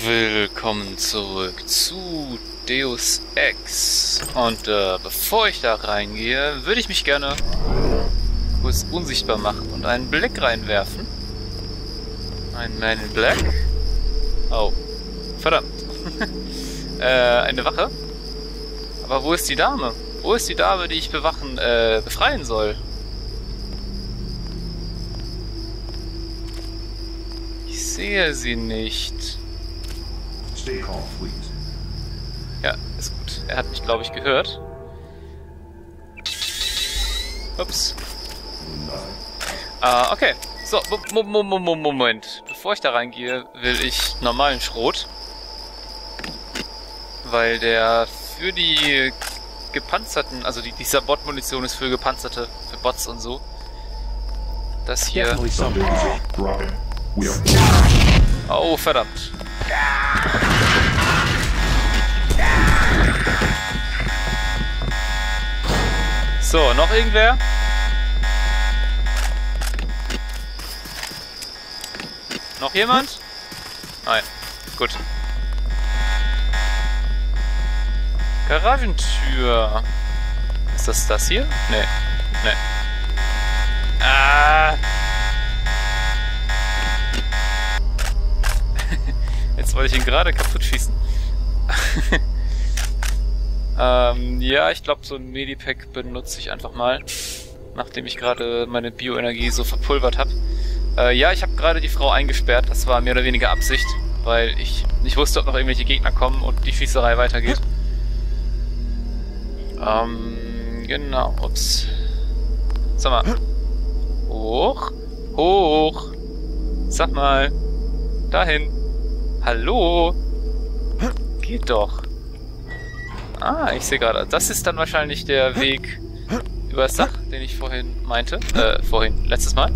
Willkommen zurück zu Deus Ex. Und bevor ich da reingehe, würde ich mich gerne kurz unsichtbar machen und einen Blick reinwerfen. Ein Man in Black. Oh, verdammt. Eine Wache. Aber wo ist die Dame? Wo ist die Dame, die ich befreien soll? Ich sehe sie nicht. Stay calm, please. Ja, ist gut. Er hat mich, glaube ich, gehört. Ups. Okay. So, Moment. Bevor ich da reingehe, will ich normalen Schrot. Weil der für die gepanzerten, also die Sabot-Munition ist für gepanzerte, für Bots und so. Das hier... Oh, verdammt. So, noch irgendwer? Noch jemand? Nein. Gut. Garagentür. Ist das hier? Nee. Nee. Ah! Jetzt wollte ich ihn gerade kaputt schießen. Ja, ich glaube, so ein Medipack benutze ich einfach mal. Nachdem ich gerade meine Bioenergie so verpulvert habe. Ja, ich habe gerade die Frau eingesperrt. Das war mehr oder weniger Absicht. Weil ich nicht wusste, ob noch irgendwelche Gegner kommen und die Schießerei weitergeht. Genau. Ups. Sag mal. Hoch. Hoch. Sag mal. Dahin. Hallo? Geht doch. Ah, ich sehe gerade. Das ist dann wahrscheinlich der Weg übers Dach, den ich vorhin meinte. Letztes Mal.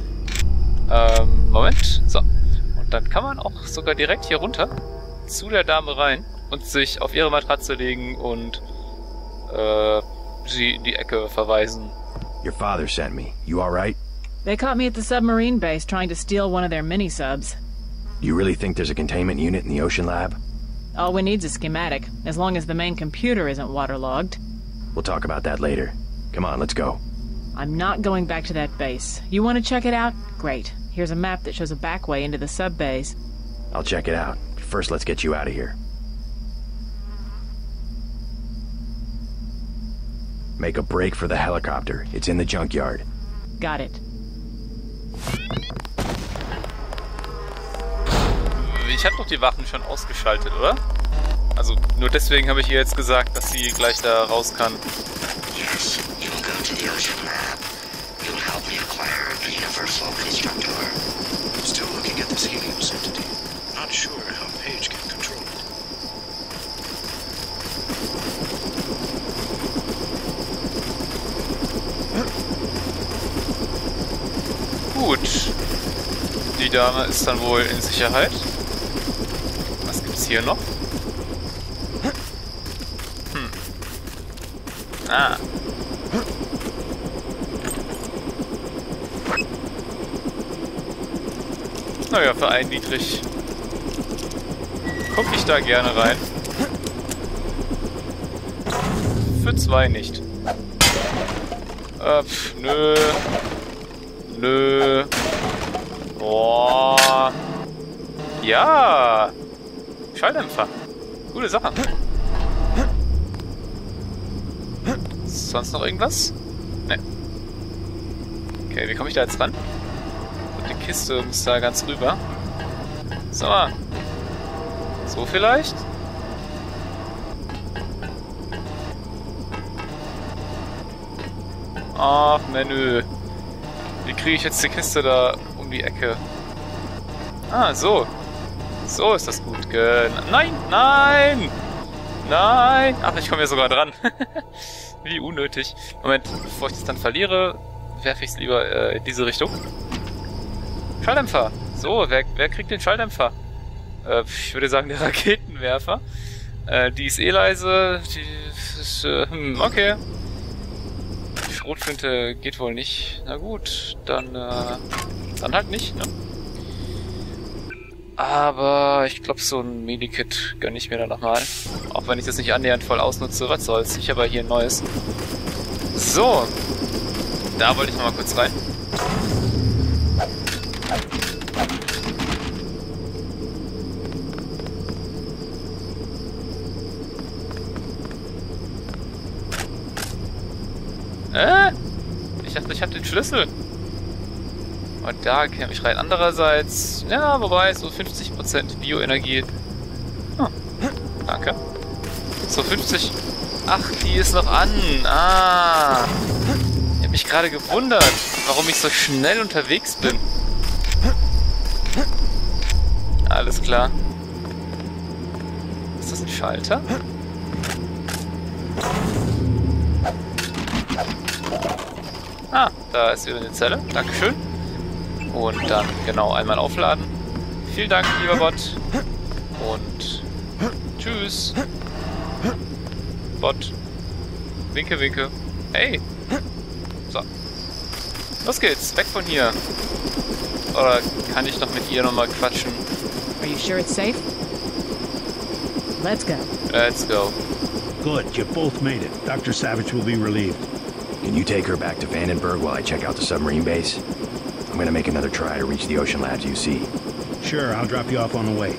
Moment. So. Und dann kann man auch sogar direkt hier runter zu der Dame rein und sich auf ihre Matratze legen und sie in die Ecke verweisen. Your father sent me. You alright? They caught me at the submarine base trying to steal one of their mini-subs. Do you really think there's a containment unit in the ocean lab? All we need's a schematic, as long as the main computer isn't waterlogged. We'll talk about that later. Come on, let's go. I'm not going back to that base. You want to check it out? Great. Here's a map that shows a back way into the sub-base. I'll check it out. First, let's get you out of here. Make a break for the helicopter. It's in the junkyard. Got it. Ich habe doch die Waffen schon ausgeschaltet, oder? Also, nur deswegen habe ich ihr jetzt gesagt, dass sie gleich da raus kann. Yes, you will go to the ocean lab. You will help me acquire the universal constructor. I'm still looking at this Helios entity. Not sure how Paige can control it. Gut. Die Dame ist dann wohl in Sicherheit. Was gibt's hier noch? Ah. Naja, für einen niedrig. Guck ich da gerne rein. Für zwei nicht. Nö. Nö. Boah. Ja. Schalldämpfer. Gute Sache. Sonst noch irgendwas? Ne. Okay, wie komme ich da jetzt ran? Und die Kiste muss da ganz rüber. So. So vielleicht? Ach, Menü. Wie kriege ich jetzt die Kiste da um die Ecke? Ah, so. So ist das gut. Nein, nein! Nein! Ach, ich komme ja sogar dran. Wie unnötig. Moment, bevor ich das dann verliere, werfe ich es lieber in diese Richtung. Schalldämpfer. So, wer kriegt den Schalldämpfer? Ich würde sagen, der Raketenwerfer. Die ist eh leise. Die ist, okay. Die Schrotflinte geht wohl nicht. Na gut, dann halt nicht, ne? Aber ich glaube, so ein Medikit gönne ich mir dann nochmal. Auch wenn ich das nicht annähernd voll ausnutze. Was soll's? Ich habe ja hier ein neues. So. Da wollte ich nochmal kurz rein. Ich dachte, ich habe den Schlüssel. Und da käme ich rein. Andererseits, ja, wobei, so 50% Bioenergie. Oh, danke. So 50. Ach, die ist noch an. Ah. Ich habe mich gerade gewundert, warum ich so schnell unterwegs bin. Alles klar. Ist das ein Schalter? Ah, da ist wieder eine Zelle. Dankeschön. Und dann genau einmal aufladen. Vielen Dank, lieber Bot. Und tschüss. Bot. Winke, winke. Hey. So. Los geht's. Weg von hier. Oder kann ich noch mit ihr nochmal quatschen? Are you sure it's safe? Let's go. Let's go. Good, you both made it. Dr. Savage will be relieved. Can you take her back to Vandenberg while I check out the submarine base? I'm gonna make another try to reach the Ocean Labs UC. Sure, I'll drop you off on the way.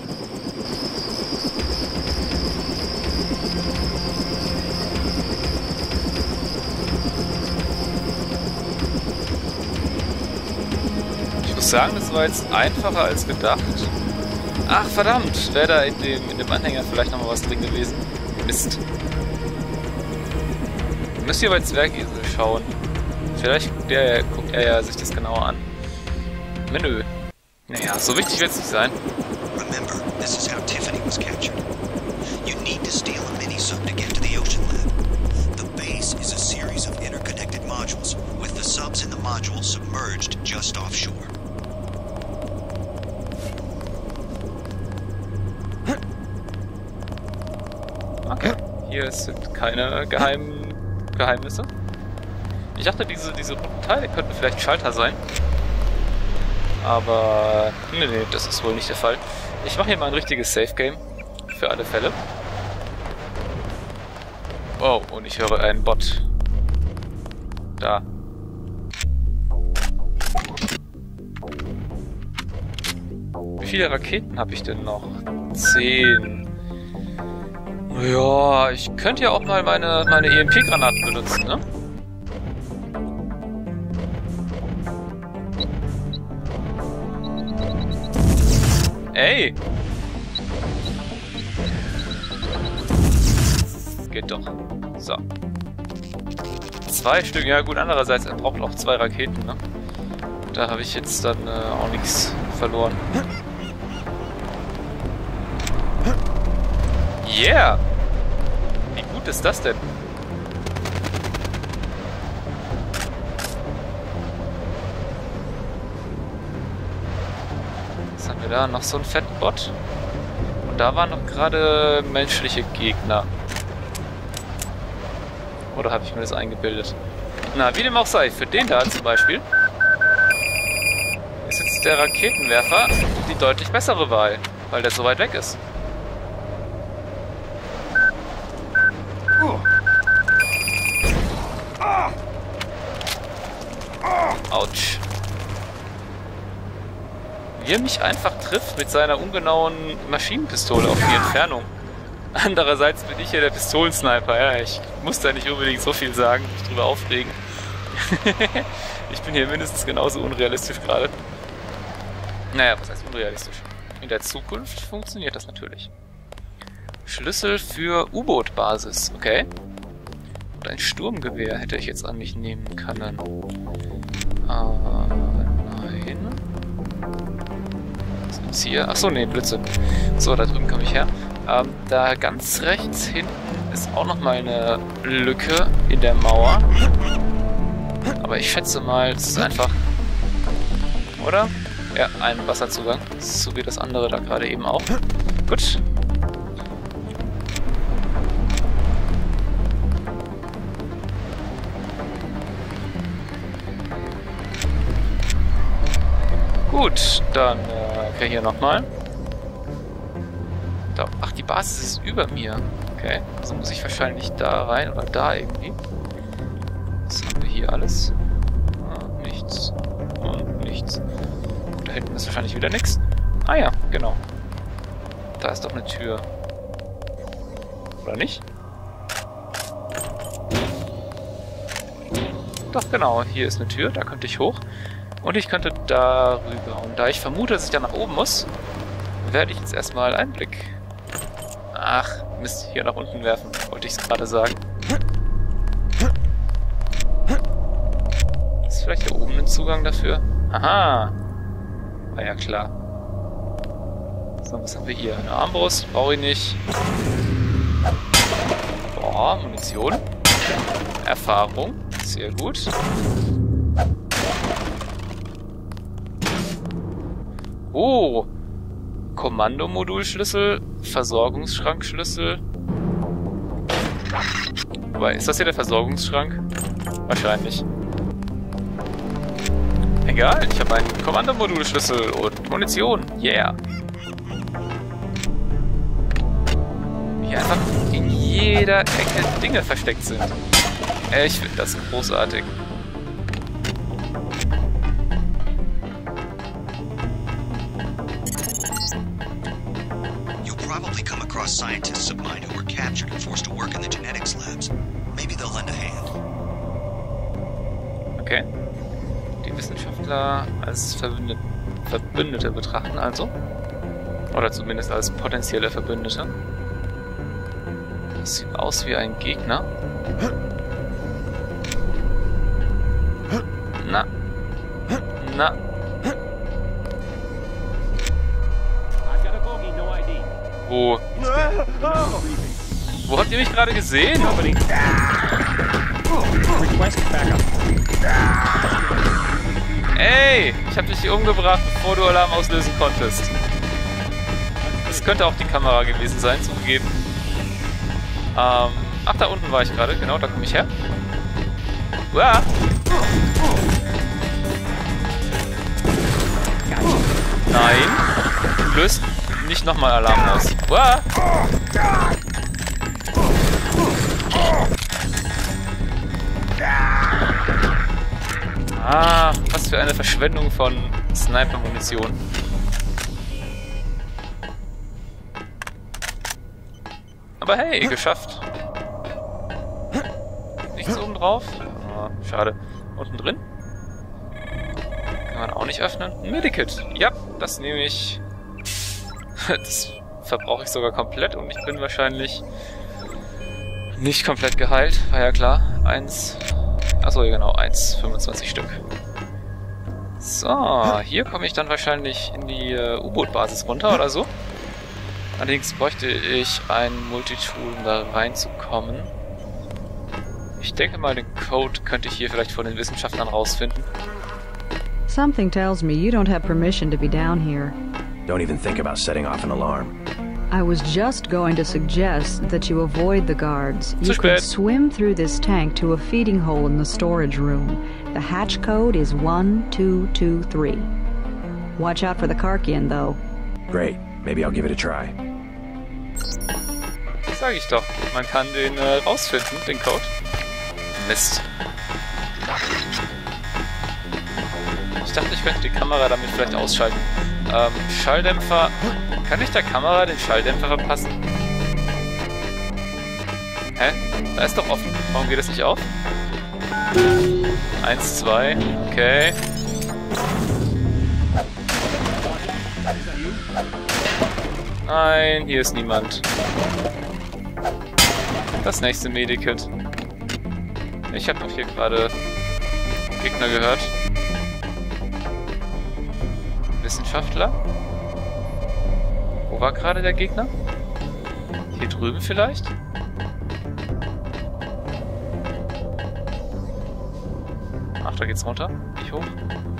Ich muss sagen, das war jetzt einfacher als gedacht. Ach verdammt, wäre da in dem Anhänger vielleicht nochmal was drin gewesen. Mist. Müsst ihr bei Zwergesel schauen. Vielleicht guckt er ja sich das genauer an. Menü. Naja, so wichtig wird es nicht sein. Remember, this is how Tiffany was captured. You need to steal a mini-sub to get to the Ocean Lab. The base is a series of interconnected modules, with the subs in the module submerged just offshore. Okay, hier sind keine Geheimnisse. Ich dachte, diese roten Teile könnten vielleicht Schalter sein. Aber nee, das ist wohl nicht der Fall. Ich mache hier mal ein richtiges Safe-Game. Für alle Fälle. Oh, und ich höre einen Bot. Da. Wie viele Raketen habe ich denn noch? 10. Ja, ich könnte ja auch mal meine EMP-Granaten benutzen, ne? Ey! Geht doch. So. 2 Stück, ja gut, andererseits, er braucht auch 2 Raketen, ne? Da habe ich jetzt dann auch nichts verloren. Yeah! Wie gut ist das denn? Was haben wir da? Noch so einen fetten Bot? Und da waren noch gerade menschliche Gegner. Oder habe ich mir das eingebildet? Na, wie dem auch sei, für den da zum Beispiel ist jetzt der Raketenwerfer die deutlich bessere Wahl, weil der so weit weg ist. Autsch. Wie er mich einfach trifft mit seiner ungenauen Maschinenpistole auf die Entfernung. Andererseits bin ich ja der Pistolensniper. Ja, ich muss da nicht unbedingt so viel sagen, mich drüber aufregen. Ich bin hier mindestens genauso unrealistisch gerade. Naja, was heißt unrealistisch? In der Zukunft funktioniert das natürlich. Schlüssel für U-Boot-Basis, okay. Und ein Sturmgewehr hätte ich jetzt an mich nehmen können. Nein. Was gibt's hier? Achso, nee, Blitze. So, da drüben komme ich her. Da ganz rechts hinten ist auch nochmal eine Lücke in der Mauer. Aber ich schätze mal, es ist einfach... Oder? Ja, ein Wasserzugang. So wie das andere da gerade eben auch. Gut. Gut, dann Okay, hier nochmal. Ach, die Basis ist über mir. Okay, also muss ich wahrscheinlich da rein oder da irgendwie. Was haben wir hier alles? Ah, nichts. Und nichts. Da hinten ist wahrscheinlich wieder nichts. Ah ja, genau. Da ist doch eine Tür. Oder nicht? Doch, genau. Hier ist eine Tür. Da könnte ich hoch. Und ich könnte da rüber. Und da ich vermute, dass ich da nach oben muss, werde ich jetzt erstmal einen Blick... Ach, Mist, hier nach unten werfen, wollte ich es gerade sagen. Ist vielleicht hier oben ein Zugang dafür? Aha! War ja klar. So, was haben wir hier? Eine Armbrust, brauche ich nicht. Boah, Munition. Erfahrung, sehr gut. Oh! Kommandomodulschlüssel, Versorgungsschrankschlüssel. Aber ist das hier der Versorgungsschrank? Wahrscheinlich. Egal, ich habe einen Kommandomodulschlüssel und Munition. Yeah. Hier einfach in jeder Ecke Dinge versteckt sind. Ich finde das großartig. Scientists of mine who were captured and forced to work in the genetics labs. Maybe they'll lend a hand. Okay. Die Wissenschaftler als Verbündete betrachten also. Oder zumindest als potenzielle Verbündete. Das sieht aus wie ein Gegner. Na. Na. Wo? Wo habt ihr mich gerade gesehen? Ey, ich hab dich hier umgebracht, bevor du Alarm auslösen konntest. Das könnte auch die Kamera gewesen sein, zugegeben. Ach, da unten war ich gerade, genau, da komme ich her. Uah. Nein, du löst nicht nochmal Alarm aus. Uah. Ah, was für eine Verschwendung von Sniper-Munition. Aber hey, geschafft. Nichts oben drauf? Ah, schade. Unten drin? Kann man auch nicht öffnen. Ein Medikit. Ja, das nehme ich. Das verbrauche ich sogar komplett und ich bin wahrscheinlich nicht komplett geheilt. War ja klar. Achso, ja genau, 25 Stück. So, hier komme ich dann wahrscheinlich in die U-Boot-Basis runter oder so. Allerdings bräuchte ich ein Multitool, um da reinzukommen. Ich denke mal, den Code könnte ich hier vielleicht von den Wissenschaftlern rausfinden. Something tells me you don't have permission to be down here. Don't even think about setting off an alarm. I was just going to suggest that you avoid the guards. You could swim through this tank to a feeding hole in the storage room. The hatch code is 1223. Watch out for the Karkian, though. Great. Maybe I'll give it a try. Sag ich doch. Man kann den rausfinden, den Code. Mist. Ich dachte, ich könnte die Kamera damit vielleicht ausschalten. Schalldämpfer. Kann ich der Kamera den Schalldämpfer verpassen? Hä? Da ist doch offen. Warum geht das nicht auf? 1, 2. Okay. Nein, hier ist niemand. Das nächste Medikit. Ich habe doch hier gerade Gegner gehört. Wissenschaftler? Wo war gerade der Gegner? Hier drüben vielleicht? Ach, da geht's runter. Nicht hoch.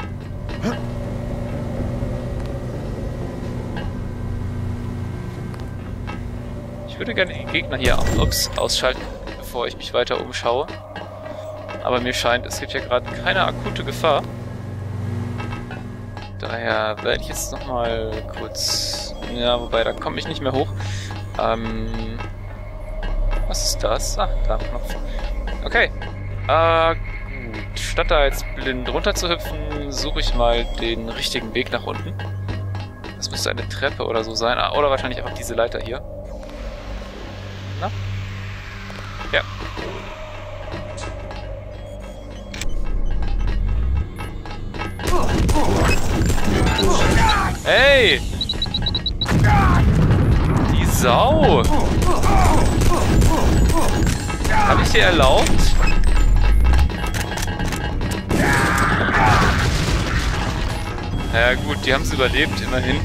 Ich würde gerne den Gegner hier ausschalten, bevor ich mich weiter umschaue. Aber mir scheint, es gibt hier gerade keine akute Gefahr. Daher werde ich jetzt nochmal kurz... Ja, wobei, da komme ich nicht mehr hoch. Was ist das? Ach, da ein Knopf. Okay. Gut. Statt da jetzt blind runter zu hüpfen, suche ich mal den richtigen Weg nach unten. Das müsste eine Treppe oder so sein. Oder wahrscheinlich einfach diese Leiter hier. Na? Ja. Hey! Die Sau! Hab ich dir erlaubt? Ja gut, die haben es überlebt, immerhin.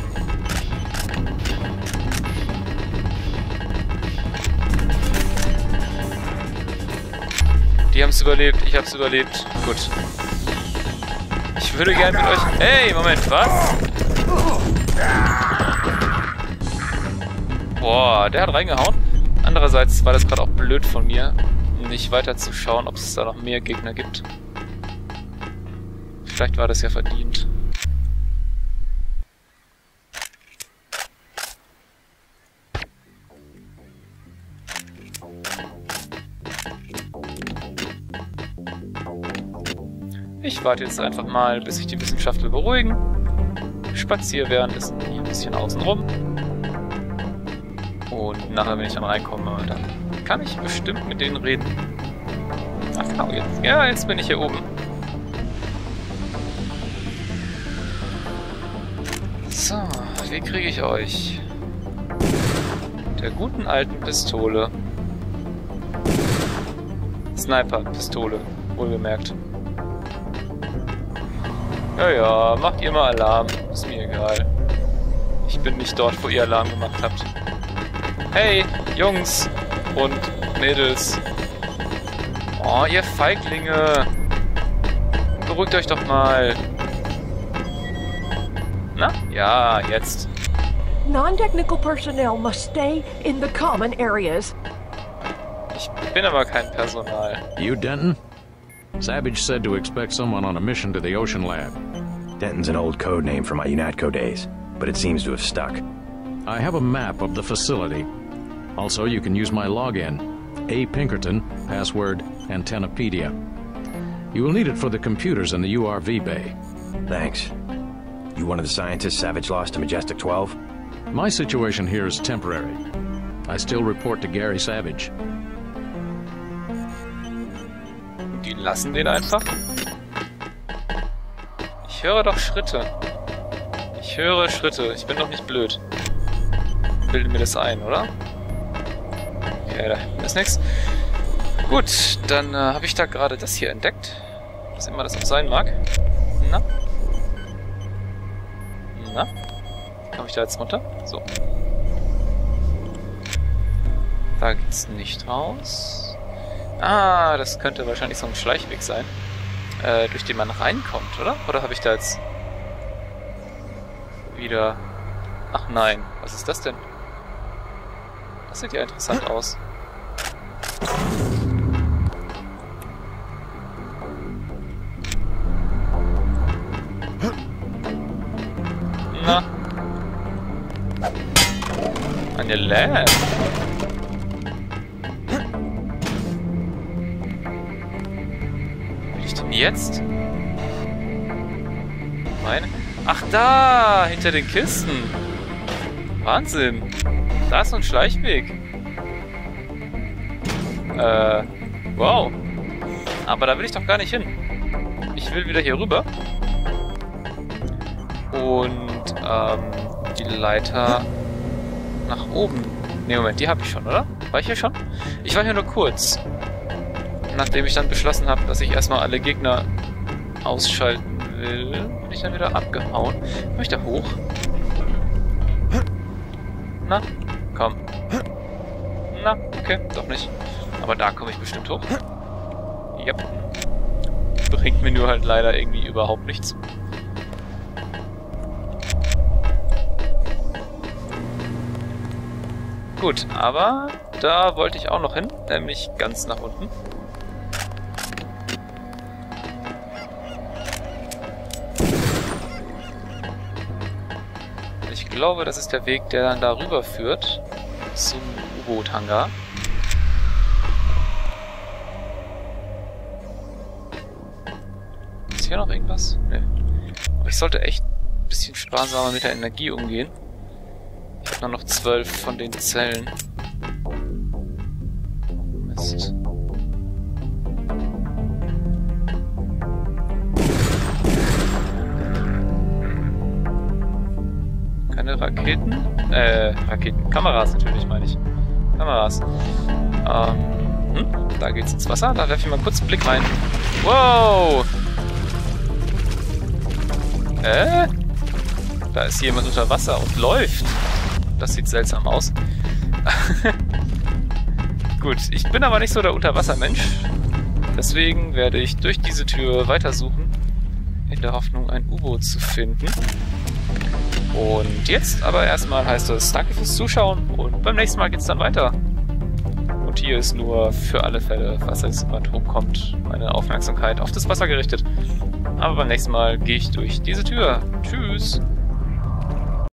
Die haben es überlebt, ich hab's überlebt. Gut. Ich würde gerne mit euch... Hey, Moment, was? Boah, der hat reingehauen. Andererseits war das gerade auch blöd von mir, nicht weiter zu schauen, ob es da noch mehr Gegner gibt. Vielleicht war das ja verdient. Ich warte jetzt einfach mal, bis sich die Wissenschaftler beruhigen. Spaziere währenddessen hier ein bisschen außen rum. Und nachher, wenn ich dann reinkomme, dann kann ich bestimmt mit denen reden. Ach genau, jetzt. Ja, jetzt bin ich hier oben. So, wie kriege ich euch? Der guten alten Pistole. Sniper-Pistole, wohlgemerkt. Ja, ja, macht ihr mal Alarm. Ist mir egal. Ich bin nicht dort, wo ihr Alarm gemacht habt. Hey, Jungs und Mädels. Oh, ihr Feiglinge. Beruhigt euch doch mal. Na? Ja, jetzt. Non-technical personnel must stay in the common areas. Ich bin aber kein Personal. You, Denton? Savage said to expect someone on a mission to the Ocean Lab. Denton's an old code name from my UNATCO days, but it seems to have stuck. I have a map of the facility. Also, you can use my login. A. Pinkerton, password Antennapedia. You will need it for the computers in the URV bay. Thanks. You one of the scientists Savage lost to Majestic 12? My situation here is temporary. I still report to Gary Savage. Die lassen den einfach? Ich höre doch Schritte. Ich höre Schritte. Ich bin doch nicht blöd. Bilde mir das ein, oder? Okay, da hinten ist nichts. Gut, dann habe ich da gerade das hier entdeckt. Was immer das auch sein mag. Na? Na? Komme ich da jetzt runter? So. Da geht's nicht raus. Ah, das könnte wahrscheinlich so ein Schleichweg sein. Durch den man reinkommt, oder? Oder habe ich da jetzt wieder... Ach nein, was ist das denn? Das sieht ja interessant aus. Na? Eine Lab. Will ich denn jetzt? Meine? Ach da! Hinter den Kisten! Wahnsinn! Da ist so ein Schleichweg. Wow. Aber da will ich doch gar nicht hin. Ich will wieder hier rüber. Und, die Leiter nach oben. Ne, Moment, die habe ich schon, oder? War ich hier schon? Ich war hier nur kurz. Nachdem ich dann beschlossen habe, dass ich erstmal alle Gegner ausschalten will, bin ich dann wieder abgehauen. Komm ich da hoch? Na, komm. Na, okay, doch nicht. Aber da komme ich bestimmt hoch. Yep. Bringt mir nur halt leider irgendwie überhaupt nichts. Gut, aber da wollte ich auch noch hin, nämlich ganz nach unten. glaube, das ist der Weg, der dann darüber führt zum U-Boot-Hangar. Ist hier noch irgendwas? Nee. Aber ich sollte echt ein bisschen sparsamer mit der Energie umgehen. Ich habe nur noch 12 von den Zellen. Mist. Keine Raketen? Raketen. Kameras natürlich, meine ich. Kameras. Da geht's ins Wasser. Da werfe ich mal kurz einen Blick rein. Wow! Da ist jemand unter Wasser und läuft. Das sieht seltsam aus. Gut, ich bin aber nicht so der Unterwassermensch. Deswegen werde ich durch diese Tür weitersuchen, in der Hoffnung, ein U-Boot zu finden. Und jetzt aber erstmal heißt es, danke fürs Zuschauen und beim nächsten Mal geht's dann weiter. Und hier ist nur für alle Fälle, falls jetzt jemand hochkommt, meine Aufmerksamkeit auf das Wasser gerichtet. Aber beim nächsten Mal gehe ich durch diese Tür. Tschüss!